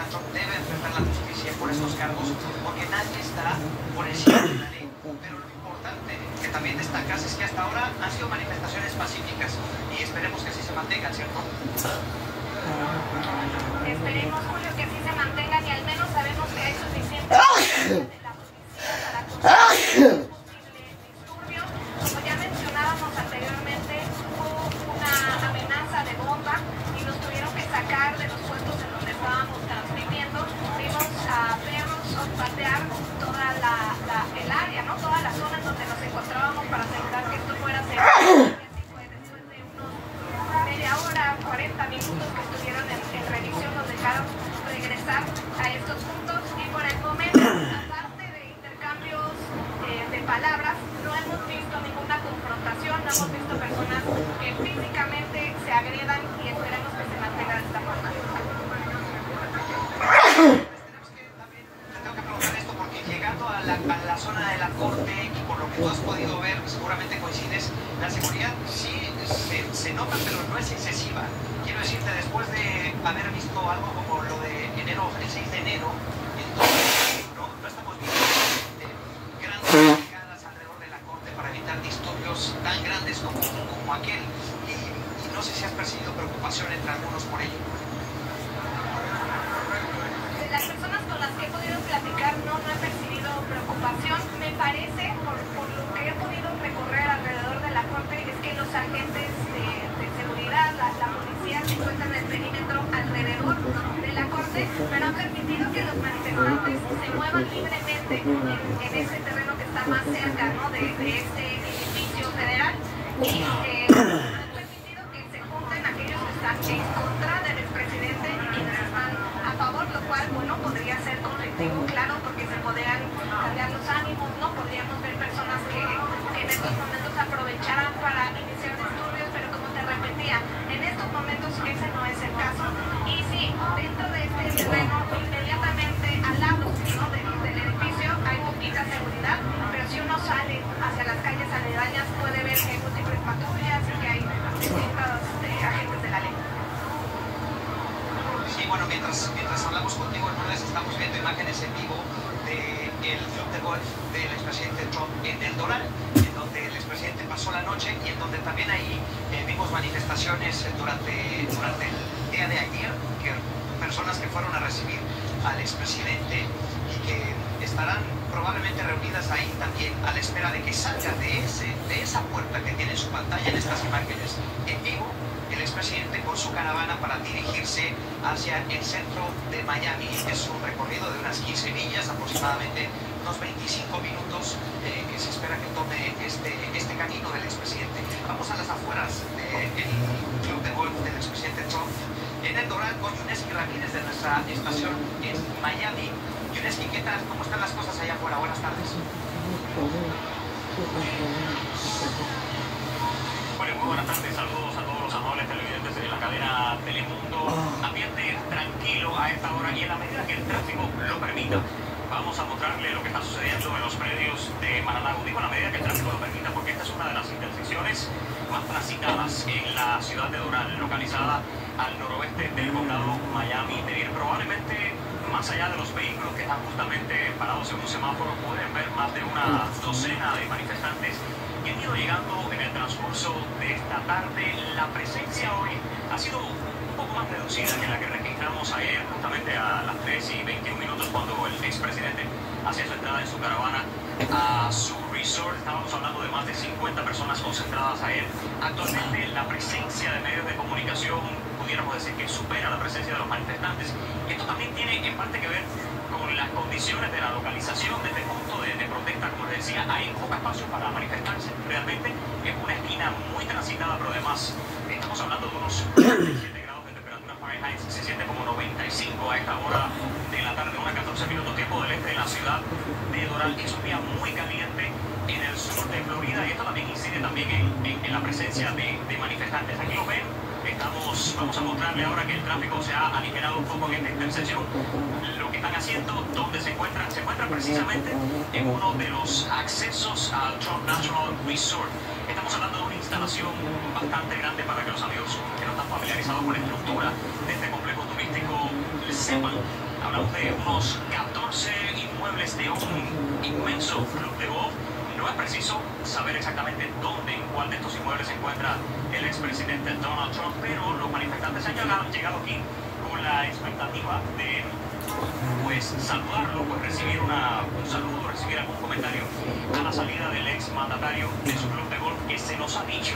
Trump debe enfrentar la justicia por estos cargos, porque nadie está por encima de la ley. Pero lo importante que también destacas es que hasta ahora han sido manifestaciones pacíficas y esperemos que así se mantengan, ¿cierto? Esperemos, Julio, que así se mantengan y al menos sabemos que hay suficiente de la policía para controlar posibles disturbios. Como ya mencionábamos anteriormente, hubo una amenaza de bomba y nos tuvieron que sacar de los puestos en donde estábamos transmitiendo. Vimos a perros olfatear toda el área, ¿no? Toda la zona en donde nos encontrábamos para asegurar que esto fuera seguro. Así fue después de unos media hora, 40 minutos que estuvieron en revisión, nos dejaron regresar a estos puntos y por el momento, aparte de intercambios de palabras, no hemos visto ninguna confrontación, no hemos visto personas que físicamente se agredan y esperemos que se mantenga de esta forma. Tengo que preguntar esto porque llegando a la zona de la corte y por lo que tú has podido ver, seguramente coincides, la seguridad sí se nota, pero no es excesiva. Quiero decirte, después de haber visto algo como lo de enero, el 6 de enero, entonces no estamos viendo grandes brigadas alrededor de la corte para evitar disturbios tan grandes como aquel. Y no sé si has percibido preocupación entre algunos por ello. De las personas con las que he podido platicar no he percibido preocupación. Me parece, por lo que he podido recorrer alrededor de la corte, es que los agentes de seguridad, la policía se encuentran en el perímetro alrededor de la corte, pero han permitido que los manifestantes se muevan libremente en ese terreno que está más cerca, ¿no? de este edificio federal y han permitido que se junten aquellos que están en contra del expresidente y quienes están a favor, lo cual, bueno, podría ser conflictivo, claro, porque se podrían cambiar los ánimos, ¿no? Podríamos ver personas que en estos momentos aprovecharan para iniciar disturbios, pero como te repetía, en estos momentos ese no es el caso. Y sí, dentro de este terreno, inmediatamente al lado, ¿no? del edificio hay poquita seguridad, pero si uno sale hacia las calles aledañas puede ver que hay múltiples patrullas y que hay distintos agentes de la ley. Sí, bueno, mientras hablamos contigo, Lourdes, estamos viendo imágenes en vivo del club de golf del expresidente Trump en el Doral, en donde el expresidente pasó la noche y en donde también ahí vimos manifestaciones durante el día de ayer, que personas que fueron a recibir al expresidente y que estarán probablemente reunidas ahí también a la espera de que salga de esa puerta que tiene en su pantalla en estas imágenes en vivo el expresidente con su caravana para dirigirse hacia el centro de Miami. Es un recorrido de unas 15 millas, aproximadamente unos 25 minutos que se espera que tome este camino del expresidente. Vamos a las afueras del club de golf del expresidente Trump en el Doral con Yuneski Ramírez de nuestra estación en Miami. Yuneski, ¿qué tal? ¿Cómo están las cosas allá afuera? Buenas tardes. Bueno, muy buenas tardes, saludos a todos los amables televidentes de la cadena Telemundo. Ambiente tranquilo a esta hora y en la medida que el tráfico lo permita, vamos a mostrarle lo que está sucediendo en los predios de Mar-a-Lago. Digo en la medida que el tráfico lo permita porque esta es una de las intersecciones más transitadas en la ciudad de Doral, localizada al noroeste del condado Miami-Dade. Probablemente más allá de los vehículos que están justamente parados en un semáforo, pueden ver más de una docena de manifestantes que han ido llegando en el transcurso de esta tarde. La presencia hoy ha sido un poco más reducida que la que registramos ayer, justamente a las 3:21 cuando el expresidente hacía su entrada en su caravana a su resort. Estábamos hablando de más de 50 personas concentradas ayer. Actualmente la presencia de medios de comunicación, pudiéramos decir que supera la presencia de los manifestantes. Esto también tiene en parte que ver con las condiciones de la localización de este punto de protesta. Como les decía, hay poco espacio para manifestarse. Realmente es una esquina muy transitada, pero además estamos hablando de unos 7 grados de temperatura Fahrenheit. Se siente como 95 a esta hora de la tarde, unas 14 minutos tiempo del este de la ciudad de Doral. Es un día muy caliente en el sur de Florida y esto también incide también en la presencia de manifestantes. Aquí lo ven. Vamos a mostrarle ahora que el tráfico se ha aligerado un poco en esta intersección. Lo que están haciendo, donde se encuentran precisamente en uno de los accesos al Trump National Resort. Estamos hablando de una instalación bastante grande para que los amigos que no están familiarizados con la estructura de este complejo turístico sepan. Hablamos de unos 14 inmuebles de un inmenso club de golf. No es preciso saber exactamente dónde, en cuál de estos inmuebles se encuentra el expresidente Donald Trump, pero los manifestantes han llegado aquí con la expectativa de saludarlo, recibir un saludo, recibir algún comentario a la salida del ex mandatario de su club de golf, que se nos ha dicho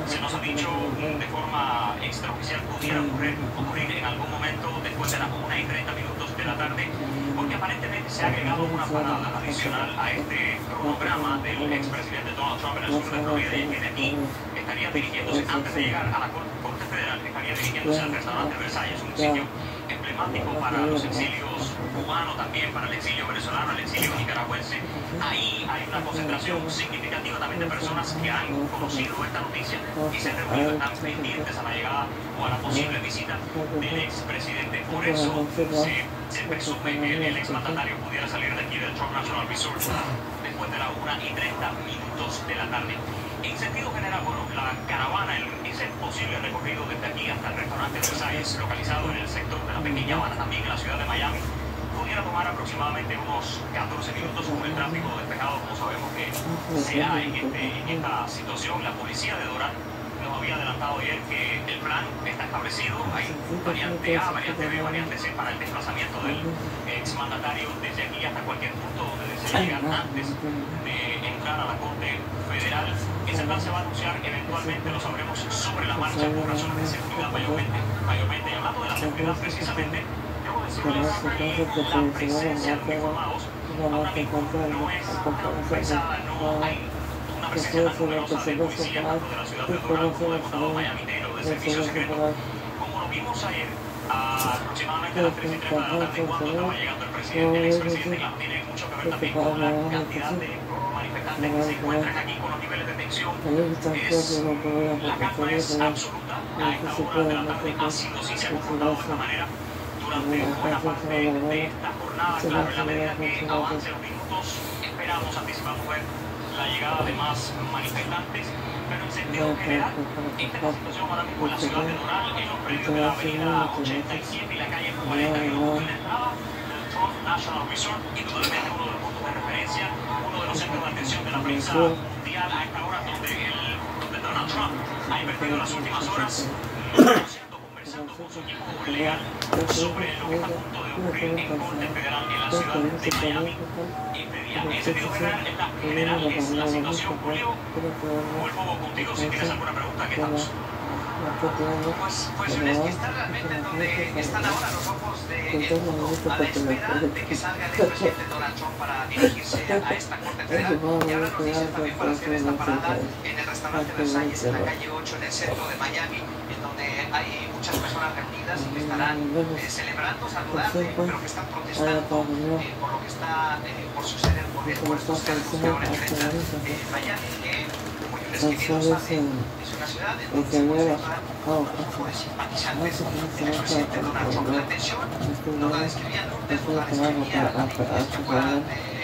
de forma extraoficial pudiera ocurrir en algún momento después de las 1:30 de la tarde, porque aparentemente se ha agregado una parada adicional a este cronograma del expresidente Donald Trump en el sur de Florida, y el que aquí estaría dirigiéndose, antes de llegar a la Corte Federal, estaría dirigiéndose al restaurante Versalles, un sitio emblemático para los exilios cubanos, también para el exilio venezolano, el exilio nicaragüense. Ahí hay una concentración significativa también de personas que han conocido esta noticia y se han reunido, están pendientes a la llegada o a la posible visita del expresidente. Por eso se presume que el exmandatario pudiera salir de aquí del Trump National Resort después de las 1:30 de la tarde. En sentido general, bueno, la caravana, ese posible recorrido desde aquí hasta el restaurante Versalles, localizado en el sector de la Pequeña Habana, también en la ciudad de Miami, pudiera tomar aproximadamente unos 14 minutos con el tráfico despejado, como sabemos que se da en esta situación. La policía de Doral nos había adelantado ayer que el plan está establecido. Hay variante A, variante B, variante C para el desplazamiento del exmandatario desde aquí hasta cualquier punto donde desee llegar antes de entrar a la Corte Federal. Ese plan se va a anunciar eventualmente, lo sabremos sobre la marcha por razones de seguridad mayormente. Y hablando de la seguridad precisamente, debo decirles que la presencia de uniformados ahora mismo no es tan pesada, no hay una presencia tan numerosa de policía tanto de la ciudad de Doral como del condado Miami-Dade o de servicio secreto, como lo vimos ayer aproximadamente a las 3:30 de la tarde cuando estaba llegando el presidente. El expresidente, claro, tiene mucho que ver también con la cantidad de manifestantes que se encuentran aquí, con los niveles de tensión. La calma es absoluta a esta hora de la tarde, ha sido, sí se ha comportado de esta manera durante buena parte de esta jornada. Claro, en la medida que avancen los minutos, anticipamos ver la llegada de más manifestantes, pero en sentido general, esta es la situación ahora mismo en la ciudad de Doral, en los predios de la avenida 87 y la calle 41, en la entrada del Trump National Resort, indudablemente uno de los puntos de referencia, uno de los centros de atención de la prensa mundial a esta hora, donde Donald Trump ha invertido las últimas horas conversando con su equipo legal sobre lo que está a punto de ocurrir en Corte Federal en la ciudad de Miami este día. En sentido general es la situación. Julio, vuelvo contigo si tienes alguna pregunta, que estamos. Pues es que está realmente donde están ahora los ojos del mundo, a la espera de que salga el expresidente Donald Trump para dirigirse a esta Corte Federal. Y ahora nos dicen también para hacer esta parada en el restaurante Versalles, en la calle 8, en el centro de Miami, en donde hay muchas personas reunidas y que estarán celebrando, saludando, pero que están protestando por lo que está por suceder con el puerto que ahora enfrenta Miami, que como yo les querido saben, es una ciudad en donde se concentran un grupo de simpatizantes del expresidente Donald Trump. La tensión no la describía Lourdes, no la describía la esta jugada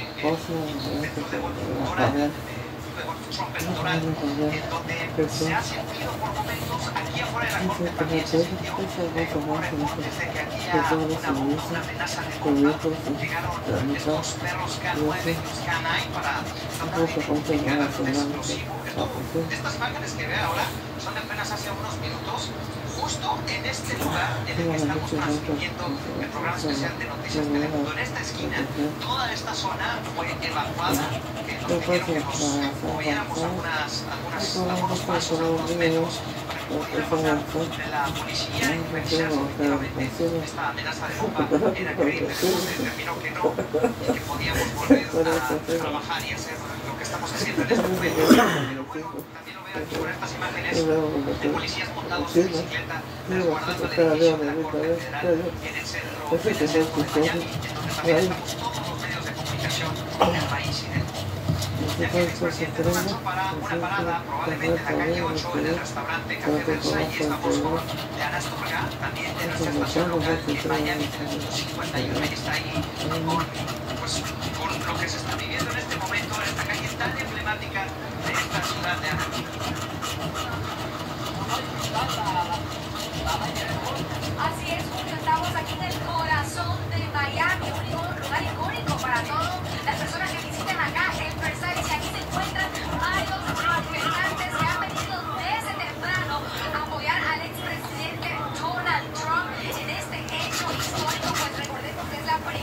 del club de golf Doral, Trump en Doral, en donde se ha sentido por momentos, aquí afuera de la Corte también se sintió reportes de que aquí había una bomba, una amenaza de bomba. Llegaron estos perros K9 y los K9 para tratar de identificar algún explosivo. Estas imágenes que ve ahora son de apenas hace unos minutos, justo en este lugar en el que estamos transmitiendo el programa especial de Noticias Telemundo. En esta esquina, toda esta zona fue evacuada, que nos pidieron que nos moviéramos algunos pasos, algunos metros, para que pudiera pasar de la policía y revisar si efectivamente esta amenaza de bomba era creíble. Después se determinó que no, y que podíamos volver a trabajar y hacer lo que estamos haciendo en este momento. Pero bueno, también lo veo aquí con estas imágenes de policías montados en bicicleta resguardando el edificio de la Corte Federal en el centro de Miami, en donde también estamos todos los medios de comunicación del país y del mundo. Ya que el expresidente Donald Trump hará una parada probablemente en la calle 8 en el restaurante Café Versalles. Estamos con Leana Astorga, también de nuestra estación local en Miami 351. Ahí está ahí con lo que se está viviendo en este momento en esta calle tan emblemática de esta ciudad de Argentina. Así es, Julio, estamos aquí en el corazón de Miami.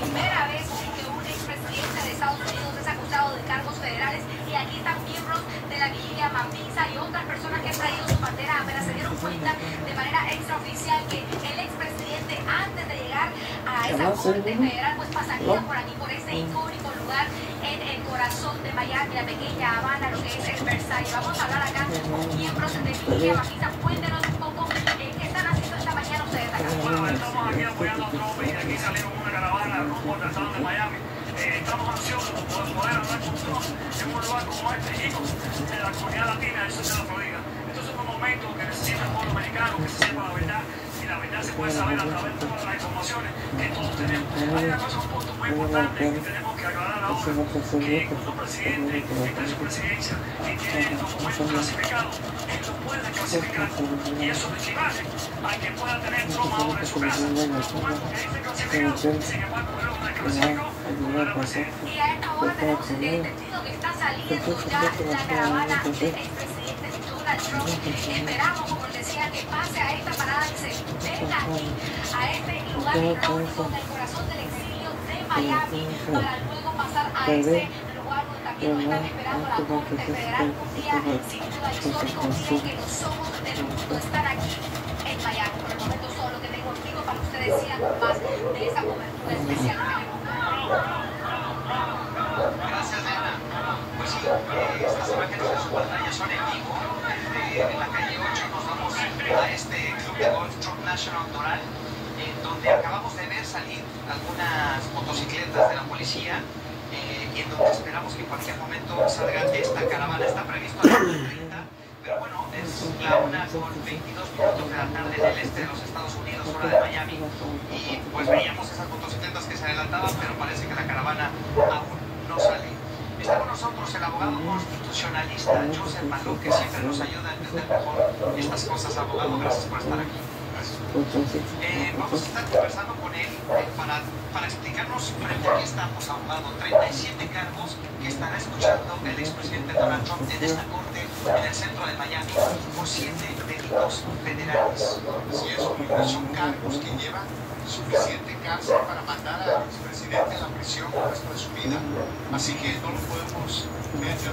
primera vez que un expresidente de Estados Unidos es acusado de cargos federales, y aquí están miembros de la vigilia Mambisa y otras personas que han traído su bandera, apenas se dieron cuenta de manera extraoficial que el expresidente, antes de llegar a esa corte federal, pues pasaría por aquí, por ese icónico lugar en el corazón de Miami, la pequeña Habana, lo que es el Versailles. Vamos a hablar acá con miembros de vigilia Mambisa. Cuéntenos un poco qué están haciendo esta mañana ustedes acá. Bueno, estamos aquí apoyando a Trump y aquí salimos una caravana rumbo al salón de Miami. Estamos ansiosos por poder hablar con Trump en un lugar como este, chico, en la comunidad latina del sur de la Florida. Estos son los momentos que necesita el pueblo americano, que se sepa la verdad, y la verdad se puede saber a través de todas las informaciones que todos tenemos. Hay una cosa, un punto muy importante que tenemos que aclarar ahora, que cuando un presidente está en su presidencia y tiene documentos clasificados, él los puede clasificar, y eso equivale a que pueda tener Trump ahora en su casa. Los documentos que dicen clasificados, sin embargo, él los desclasificó. Y a esta hora tenemos entendido que está saliendo ya la caravana del expresidente Donald Trump. Esperamos, como les decía, que pase a esta parada, que se venga aquí, a este lugar icónico del corazón del exilio de Miami, para luego pasar a ese lugar donde también nos están esperando la Corte Federal. Un día sin duda histórico, un día que los ojos del mundo están aquí en Miami. Por el momento solo que tengo contigo para ustedes sigan con más de esa cobertura especial. Gracias, Diana. Pues sí, estas imágenes de su pantalla son en vivo. Desde la calle 8 nos vamos a este club de golf Trump National Doral, donde acabamos de ver salir algunas motocicletas de la policía, y en donde esperamos que en cualquier momento salga esta caravana. Está previsto a las 9:30, pero bueno, es la 1:22 de la tarde en el este de los Estados Unidos, hora de Miami, y pues veíamos esas motocicletas que se adelantaban, pero parece que la caravana aún no sale. Está con nosotros el abogado constitucionalista Joseph Malou, que siempre nos ayuda a entender mejor estas cosas. Abogado, gracias por estar aquí. Vamos a estar conversando con él para explicarnos frente a qué estamos, abogado. 37 cargos que estará escuchando el expresidente Donald Trump en esta corte en el centro de Miami por 7 delitos federales. Sí, son cargos que llevan suficiente cárcel para mandar al expresidente a la prisión el resto de su vida. Así que no lo podemos ver de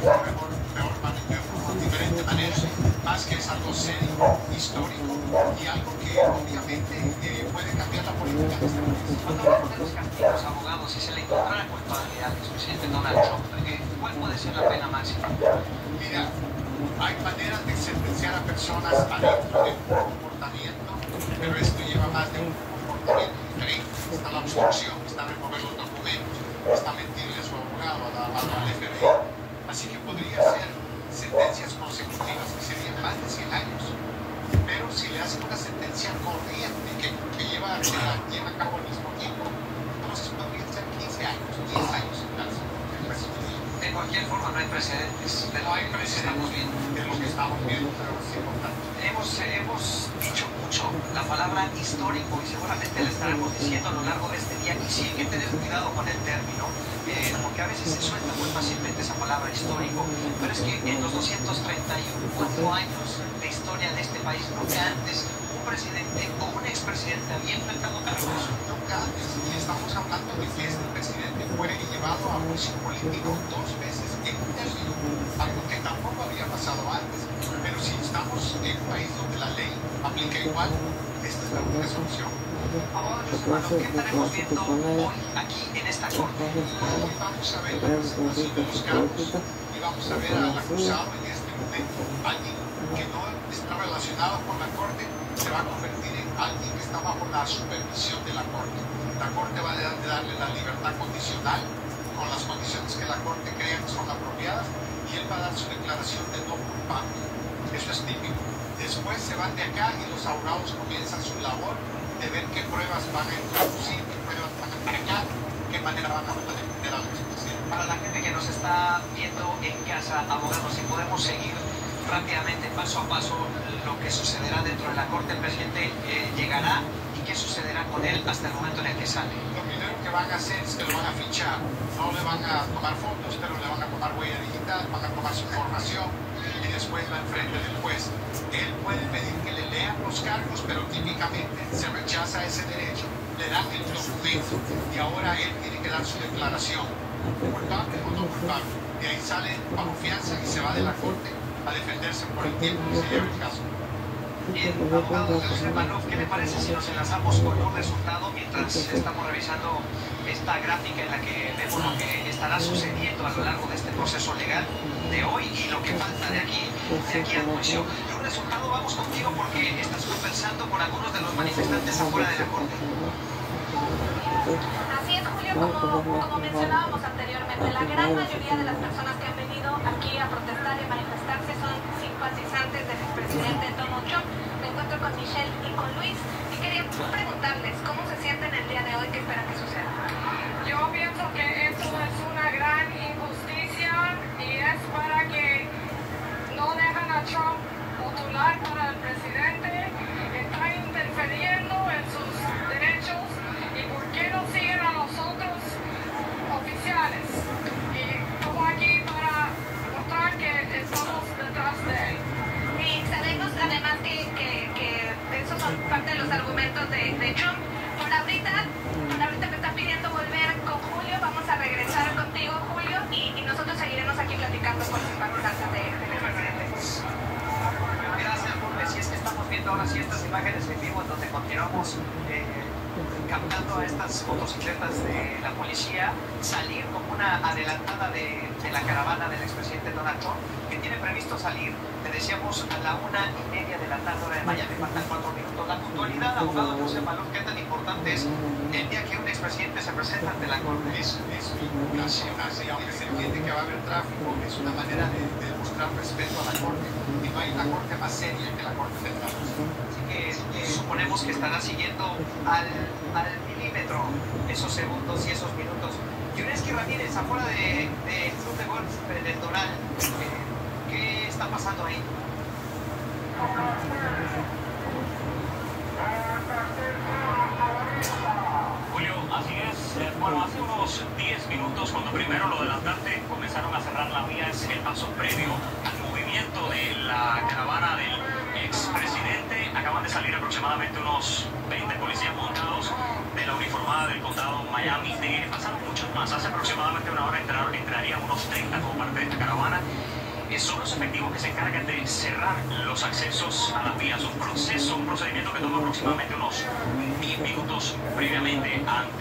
diferente manera, más que es algo serio, histórico y algo que obviamente puede cambiar la política de este país. Cuando hablamos de los castigos, abogados, si se le encontrara culpabilidad al expresidente Donald Trump, ¿cuál puede ser la pena máxima? Mira, hay maneras de sentenciar a personas adentro de un comportamiento, pero esto lleva más de un comportamiento diferente. Está la obstrucción, está remover los documentos, está mentirle a su abogado, al FBI. Así que podría ser sentencias consecutivas que serían más de 100 años. Pero si le hacen una sentencia corriente que lleva a cabo al mismo tiempo, entonces podría ser 15 años, 10 años en cárcel. De cualquier forma, no hay precedentes. No hay precedentes de lo que estamos viendo, pero es importante. Hemos dicho mucho la palabra histórico y seguramente le estaremos diciendo a lo largo de este día, y sí hay que tener cuidado con el término, porque a veces se suelta muy fácilmente esa palabra histórico, pero es que en los 234 años de historia de este país, nunca antes un presidente o un expresidente había enfrentado cargos. Nunca antes, y estamos hablando de que este presidente fue llevado a juicio político 2 veces en un término, algo que tampoco había pasado antes. Pero si estamos en un país donde la ley aplica igual, esta es la única solución. Abogado Joseph Malou, ¿qué estaremos viendo hoy aquí en esta corte? Hoy vamos a ver la presentación de los cargos y vamos a ver al acusado en este momento, alguien que no está relacionado con la corte, se va a convertir en alguien que está bajo la supervisión de la corte. La corte va a darle la libertad condicional con las condiciones que la corte crea que son apropiadas, y él va a dar su declaración de no culpable. Eso es típico. Después se van de acá y los abogados comienzan su labor de ver qué pruebas van a introducir, qué pruebas van a cargar, qué manera van a defender al expresidente. Para la gente que nos está viendo en casa, abogados, si podemos seguir rápidamente, paso a paso, lo que sucederá dentro de la corte. El presidente llegará, y qué sucederá con él hasta el momento en el que sale. Lo primero que van a hacer es que lo van a fichar. No le van a tomar fotos, pero le van a tomar huella digital, van a tomar su información y después va enfrente del juez. Él puede pedir que le lean los cargos, pero típicamente se rechaza ese derecho le dan el documento y ahora él tiene que dar su declaración, culpable o no culpable. De ahí sale bajo fianza y se va de la corte a defenderse por el tiempo que se lleva el caso. Bien, abogado José Maluf, ¿qué le parece si nos enlazamos con un resultado mientras estamos revisando esta gráfica en la que vemos lo que estará sucediendo a lo largo de este proceso legal de hoy y lo que falta de aquí al juicio? Y un resultado, vamos contigo porque estás conversando con algunos de los manifestantes afuera de la corte. Así es, Julio, como mencionábamos anteriormente, la gran mayoría de las personas que han venido aquí a protestar y manifestarse son simpatizantes del expresidente Donald Trump. Me encuentro con Michelle y con Luis y quería preguntarles cómo se sienten el día de hoy, qué esperan que suceda. Yo pienso que esto es una gran injusticia y es para que no dejan a Trump postular para el presidente, está interfiriendo en sus derechos y por qué no siguen a los otros oficiales. Y estamos aquí para mostrar que estamos detrás de él. Y sabemos además que esos son parte de los argumentos de Trump. Por ahorita me están pidiendo volver con Julio, vamos a regresar contigo, Julio, y nosotros seguiremos aquí platicando con simpatizantes del presidente. Gracias, Lourdes. Si es que estamos viendo ahora sí estas imágenes en vivo en donde continuamos captando a estas motocicletas de la policía salir como una adelantada de la caravana del expresidente Donald Trump, que tiene previsto salir, te decíamos, a la 1:30 de la tarde hora de Miami. Faltan 4 minutos. La puntualidad, abogado José Maluf, ¿qué tan importante es el día que un expresidente se presenta ante la corte? Así, aunque se entiende que va a haber tráfico, es una manera de demostrar respeto a la corte. Y no hay una corte más seria que la corte federal. Así que suponemos que estará siguiendo al milímetro esos segundos y esos minutos. Yuneski Ramírez, afuera del club de golf del Doral, ¿qué está pasando ahí? Julio, así es. Bueno, hace unos 10 minutos, cuando primero lo adelantaste, comenzaron a cerrar la vía. Es el paso previo al movimiento de la caravana del expresidente. Acaban de salir aproximadamente unos 20 policías montados de la uniformada del condado Miami-Dade. Pasaron muchos más. Hace aproximadamente una hora entrarían unos 30 como parte de esta caravana. Son los efectivos que se encargan de cerrar los accesos a las vías. Un procedimiento que toma aproximadamente unos 10 minutos previamente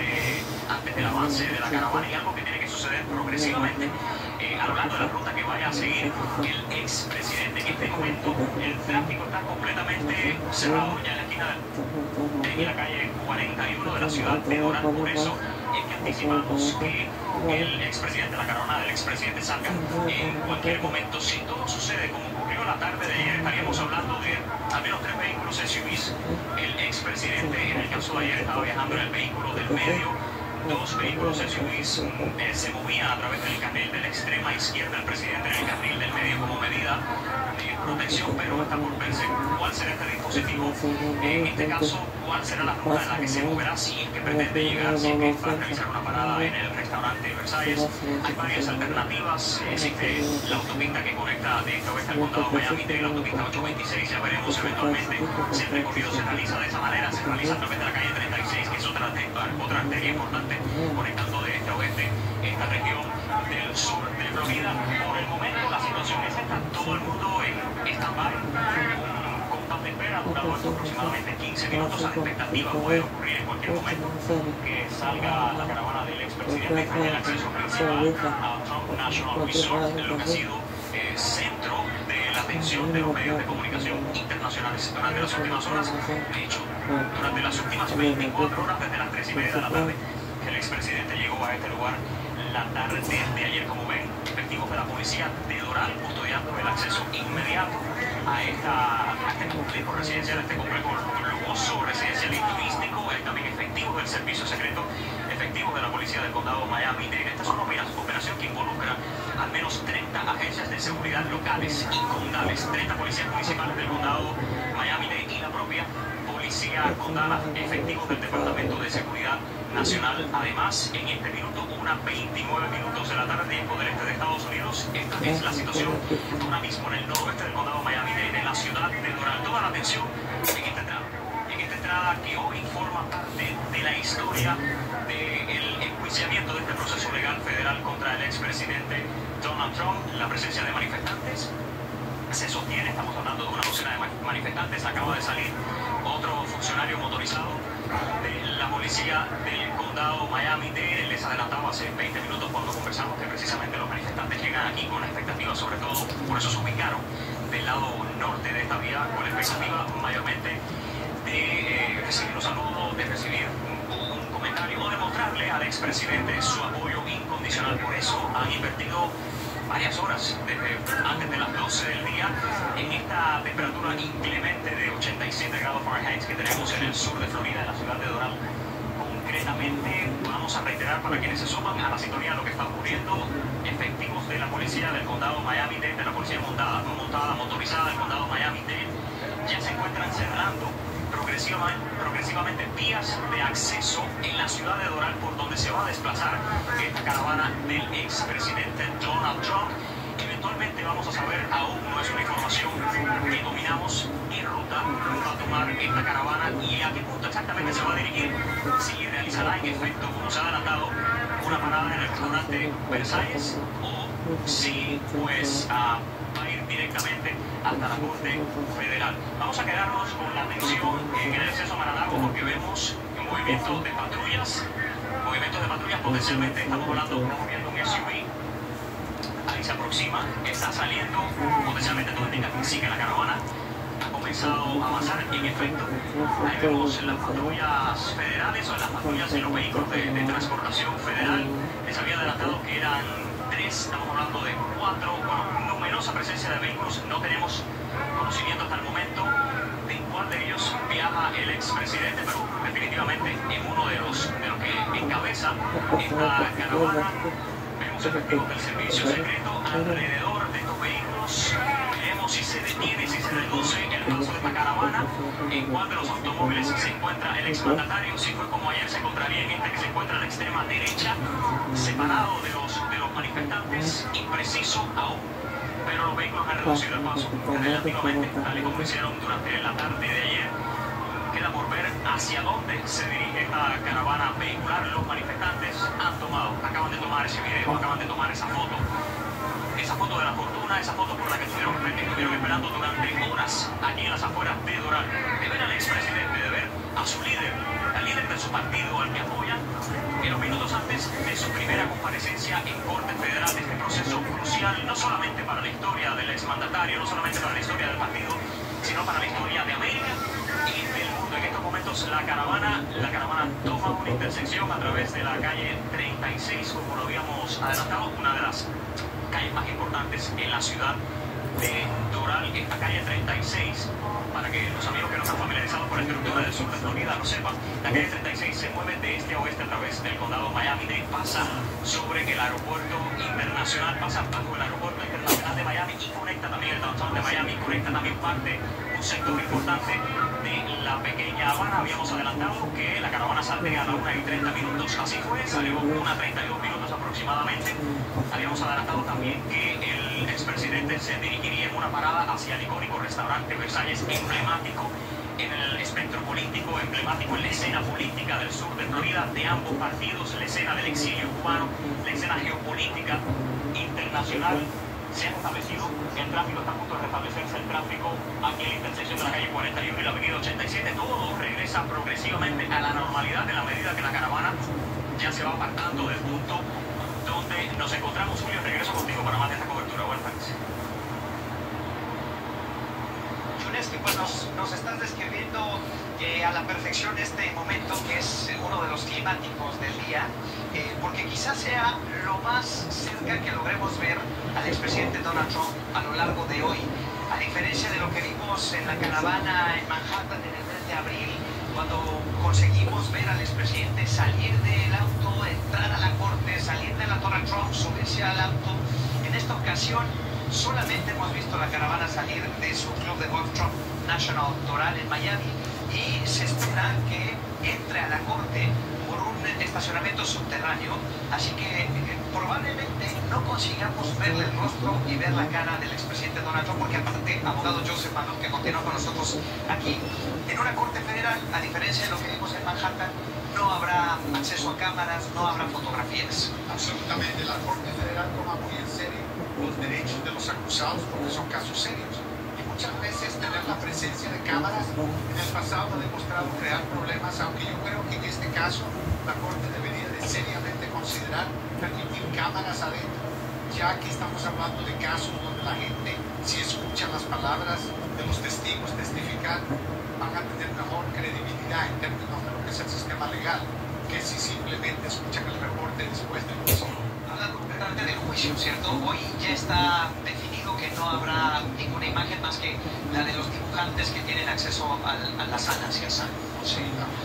antes del avance de la caravana, y algo que tiene que suceder progresivamente a lo largo de la ruta que vaya a seguir el expresidente. En este momento el tráfico está completamente cerrado ya en la esquina de la calle 41 de la ciudad de Doral. Por eso es que anticipamos que el expresidente, la caravana del expresidente, salga en cualquier momento. Si todo sucede como ocurrió la tarde de ayer, estaríamos hablando de al menos 3 vehículos SUVs. El expresidente, en el caso de ayer, estaba viajando en el vehículo del medio. 2 vehículos SUVs se movían a través del carril de la extrema izquierda, el presidente en el carril del medio como medida de protección, pero está por verse cuál será este dispositivo. En este caso, cuál será la ruta en la que se moverá, si es que pretende llegar, si es que va a realizar una parada en el restaurante Versalles. Hay varias alternativas. Existe la autopista que conecta de esta oeste al condado Miami-Dade, la autopista 826. Ya veremos eventualmente si el recorrido se realiza de esa manera, se realiza a través de la calle 36, que es otra arteria importante conectando de este a oeste esta región del sur de Florida. Por el momento la situación es esta, todo el mundo en stand-by, un compás de espera durado aproximadamente 15 minutos. A la expectativa puede ocurrir en cualquier momento que salga la caravana del expresidente. Está en el acceso principal a Trump National Resort, lo que ha sido centro de la atención de los medios de comunicación internacionales durante las últimas horas. De hecho, durante las últimas 24 horas, desde las 3:30 de la tarde, el expresidente llegó a este lugar la tarde de ayer. Como ven, efectivos de la policía de Doral custodiando el acceso inmediato a este complejo residencial, este complejo lujoso residencial y turístico. Hay también efectivos del servicio secreto, efectivos de la policía del condado Miami-Dade. Esta es una operación que involucra al menos 30 agencias de seguridad locales y condales, 30 policías municipales del condado Miami-Dade y la propia policía condal, efectivos del Departamento de Seguridad Nacional. Además, en este minuto, 1:29 minutos de la tarde, tiempo del este de Estados Unidos. Esta es la situación ahora mismo en el noroeste del condado Miami-Dade, en la ciudad de Doral. Toda la atención en este tramo entrada que hoy forma parte de la historia del enjuiciamiento de este proceso legal federal contra el expresidente Donald Trump. La presencia de manifestantes se sostiene, estamos hablando de una docena de manifestantes. Acaba de salir otro funcionario motorizado de la policía del condado Miami-Dade. Les adelantaba hace 20 minutos cuando conversamos que precisamente los manifestantes llegan aquí con la expectativa, sobre todo, por eso se ubicaron del lado norte de esta vía, con la expectativa mayormente de recibir un saludo, de recibir un comentario o de mostrarle al expresidente su apoyo incondicional. Por eso han invertido varias horas desde antes de las 12 del día en esta temperatura inclemente de 87 grados Fahrenheit que tenemos en el sur de Florida, en la ciudad de Doral. Concretamente, vamos a reiterar para quienes se suman a la sintonía lo que está ocurriendo. Efectivos de la policía del condado Miami-Dade, de la policía montada, motorizada del condado Miami-Dade, ya se encuentran cerrando progresivamente vías de acceso en la ciudad de Doral por donde se va a desplazar esta caravana del expresidente Donald Trump. Eventualmente vamos a saber, aún no es una información que dominamos, qué ruta va a tomar esta caravana y a qué punto exactamente se va a dirigir. Si realizará en efecto, como se ha adelantado, una parada en el restaurante Versalles o si pues va a ir directamente hasta la Corte Federal. Vamos a quedarnos con la atención en el exceso Mar-a-Lago porque vemos movimientos de patrullas, potencialmente estamos viendo un SUV. Ahí se aproxima, está saliendo, potencialmente todo indica que sigue la caravana, ha comenzado a avanzar. En efecto, ahí vemos las patrullas federales o las patrullas de los vehículos de transportación federal. Les había adelantado que eran 3, estamos hablando de 4, numerosa presencia de vehículos. No tenemos conocimiento hasta el momento de cuál de ellos viaja el expresidente, pero definitivamente en uno de los que encabeza esta caravana. Vemos efectivos del servicio secreto alrededor de estos vehículos. Veremos si se detiene, si se reduce el paso de esta caravana, en cuál de los automóviles se encuentra el exmandatario. Si fue como ayer, se encontraría en este que se encuentra a la extrema derecha, separado de los manifestantes, impreciso aún, pero los vehículos han reducido el paso relativamente, tal y como hicieron durante la tarde de ayer. Queda por ver hacia dónde se dirige esta caravana vehicular. Los manifestantes acaban de tomar ese video, acaban de tomar esa foto de la fortuna, esa foto por la que estuvieron esperando durante horas aquí en las afueras de Doral, de ver al expresidente, de ver a su líder, al líder de su partido, al que apoyan, en los minutos antes de su primera comparecencia en Corte Federal de este proceso crucial, no solamente para la historia del exmandatario, no solamente para la historia del partido, sino para la historia de América y del mundo. En estos momentos la caravana toma una intersección a través de la calle 36, como lo habíamos adelantado, una de las calles más importantes en la ciudad de Doral. Esta calle 36, para que los amigos que no están familiarizados con la estructura del sur de Florida lo sepan, la calle 36 se mueve de este a oeste a través del condado Miami-Dade, pasa sobre el aeropuerto internacional, pasa bajo el aeropuerto internacional de Miami y conecta también el downtown de Miami, conecta también un sector importante de la pequeña Habana. Habíamos adelantado que la caravana saldría a la 1:30, así fue, salió 1:32 aproximadamente. Habíamos adelantado también que el expresidente se dirigiría en una parada hacia el icónico restaurante Versalles, emblemático en el espectro político, emblemático en la escena política del sur de Florida, de ambos partidos, la escena del exilio cubano, la escena geopolítica internacional. Se ha establecido, el tráfico está a punto de restablecerse, el tráfico aquí en la intersección de la calle 41 y la avenida 87, todo regresa progresivamente a la normalidad en la medida que la caravana ya se va apartando del punto donde nos encontramos. Julio, regreso contigo para más de esta cobertura. Buenas tardes. Que pues nos estás describiendo a la perfección este momento que es uno de los climáticos del día, porque quizás sea lo más cerca que logremos ver al expresidente Donald Trump a lo largo de hoy, a diferencia de lo que vimos en la caravana en Manhattan en el mes de abril, cuando conseguimos ver al expresidente salir del auto, entrar a la corte, salir de la Donald Trump, subirse al auto. En esta ocasión solamente hemos visto la caravana salir de su club de golf Trump National Doral en Miami y se espera que entre a la corte por un estacionamiento subterráneo, así que probablemente no consigamos verle el rostro y ver la cara del expresidente Donald Trump, porque aparte, abogado Joseph Malone, que continúa con nosotros aquí, en una corte federal, a diferencia de lo que vimos en Manhattan, no habrá acceso a cámaras, no habrá fotografías. Absolutamente, la Corte Federal toma muy en serio los derechos de los acusados porque son casos serios. Y muchas veces tener la presencia de cámaras en el pasado ha demostrado crear problemas, aunque yo creo que en este caso la Corte debería de seriamente considerar permitir cámaras adentro, ya que estamos hablando de casos donde la gente, si escucha las palabras de los testigos testificar, van a tener mejor credibilidad en términos de lo que es el sistema legal, que si simplemente escuchan el reporte después del juicio. Hablando concretamente del juicio, ¿cierto? Hoy ya está definido que no habrá ninguna imagen más que la de los dibujantes que tienen acceso a la sala, ¿cierto? Sí,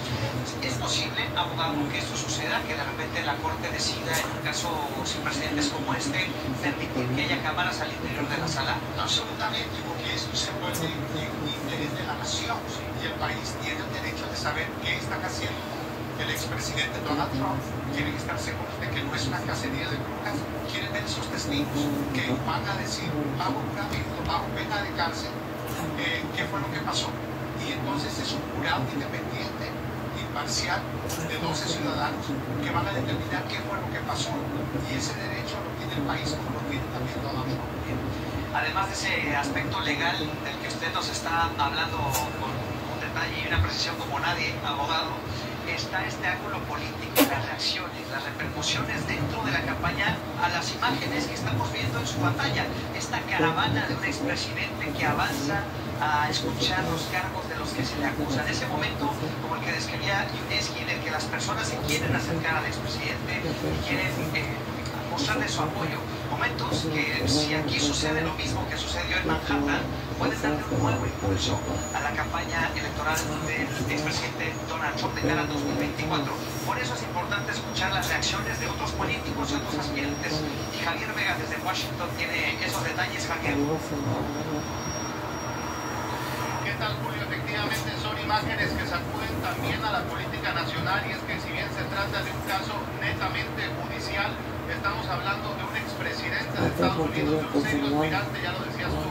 ¿Es posible, abogado, que esto suceda? Que de repente la Corte decida, en un caso sin precedentes como este, permitir que haya cámaras al interior de la sala? absolutamente, porque esto se vuelve un interés de la nación y el país tiene el derecho de saber qué están haciendo el expresidente Donald Trump. Quieren estar seguros de que no es una cacería de brujas. Quieren ver esos testigos que van a decir bajo juramento, bajo pena de cárcel, qué fue lo que pasó. Y entonces es un jurado independiente, imparcial, de 12 ciudadanos que van a determinar qué fue lo que pasó. Y ese derecho lo tiene el país, como lo tiene también Donald Trump. Además de ese aspecto legal del que usted nos está hablando con un detalle y una precisión como nadie, abogado, está este ángulo político, las reacciones, las repercusiones dentro de la campaña a las imágenes que estamos viendo en su pantalla. Esta caravana de un expresidente que avanza a escuchar los cargos de los que se le acusan. En ese momento, como el que describía Yuneski, en el que las personas se quieren acercar al expresidente y quieren mostrarle su apoyo. Momentos que, si aquí sucede lo mismo que sucedió en Manhattan, pueden darle un nuevo impulso a la campaña electoral del expresidente Donald Trump de cara al 2024. Por eso es importante escuchar las reacciones de otros políticos y otros aspirantes. Y Javier Vega desde Washington tiene esos detalles. Javier. ¿Qué tal, Julio? Efectivamente son imágenes que sacuden también a la política nacional, y es que si bien se trata de un caso netamente judicial, estamos hablando de un expresidente de Estados Unidos, de un serio aspirante, ya lo decías tú,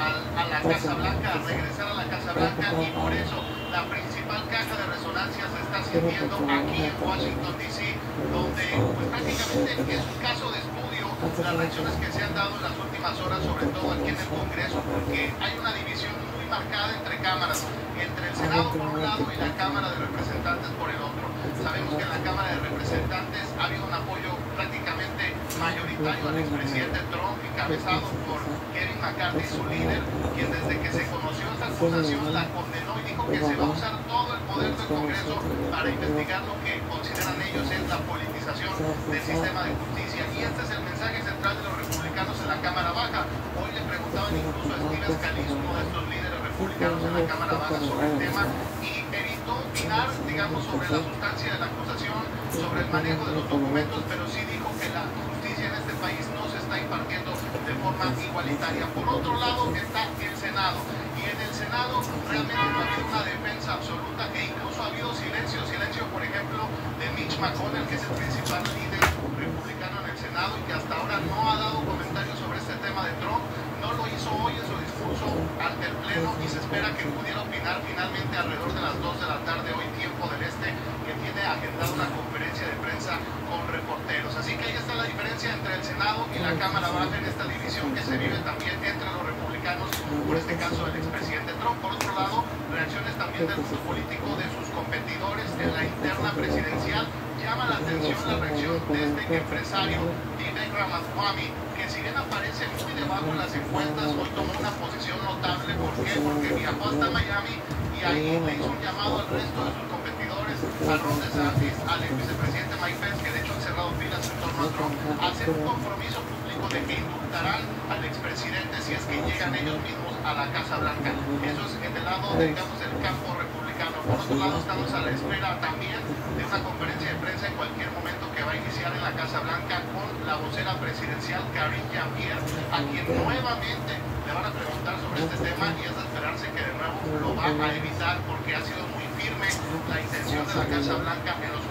a la Casa Blanca, a regresar a la Casa Blanca, y por eso la principal caja de resonancia se está sintiendo aquí en Washington, D.C., donde pues prácticamente es un caso de estudio las reacciones que se han dado en las últimas horas, sobre todo aquí en el Congreso, porque hay una división muy marcada entre cámaras, entre el Senado por un lado y la Cámara de Representantes por el otro. Sabemos que en la Cámara de Representantes ha habido un apoyo prácticamente mayoritario al expresidente Trump, encabezado por Kevin McCarthy, su líder, quien desde que se conoció esta acusación la condenó y dijo que se va a usar todo el poder del Congreso para investigar lo que consideran ellos es la politización del sistema de justicia. Y este es el mensaje central de los republicanos en la Cámara Baja. Hoy le preguntaban incluso a Steve Scalise, uno de estos líderes republicanos en la Cámara Baja, sobre el tema, y evitó opinar, digamos, sobre la sustancia de la acusación, sobre el manejo de los documentos, pero sí dijo que la justicia en este país no se está impartiendo de forma igualitaria. Por otro lado está el Senado, y en el Senado realmente no ha habido una defensa absoluta, e incluso ha habido silencio, por ejemplo, de Mitch McConnell, que es el principal líder republicano en el Senado y que hasta ahora no ha dado comentarios sobre este tema de Trump. No lo hizo hoy en su discurso ante el Pleno, y se espera que pudiera opinar finalmente alrededor de las 2 de la tarde, hoy tiempo del este, que tiene agendada una conferencia de prensa con reporteros. Así que ahí está la diferencia entre el Senado y la Cámara Baja en esta división que se vive también entre los republicanos por este caso del expresidente Trump. Por otro lado, reacciones también del mundo político de sus competidores en la interna presidencial. Llama la atención la reacción de este empresario, Vivek Ramaswamy, que si bien aparece muy debajo en las encuestas, hoy tomó una posición notable. ¿Por qué? Porque viajó hasta Miami y ahí le hizo un llamado al resto de sus competidores, a Ron DeSantis, al vicepresidente Mike Pence, que de hecho han cerrado filas en torno a Trump, a hacer un compromiso público de que indultarán al expresidente si es que llegan ellos mismos a la Casa Blanca. Eso es en el lado, digamos, del campo republicano. Por otro lado, estamos a la espera también de una conferencia de prensa en cualquier momento que va a iniciar en la Casa Blanca con la vocera presidencial Karine Jean-Pierre, a quien nuevamente le van a preguntar sobre este tema, y es de esperarse que de nuevo lo va a evitar, porque ha sido muy firme la intención de la Casa Blanca en los últimos días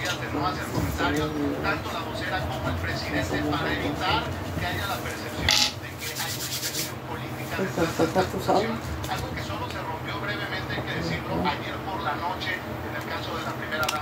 cortesías de no hacer comentarios, tanto la vocera como el presidente, para evitar que haya la percepción de que hay una intención política detrás de esta acusación, algo que solo se rompió brevemente, hay que decirlo, ayer por la noche en el caso de la primera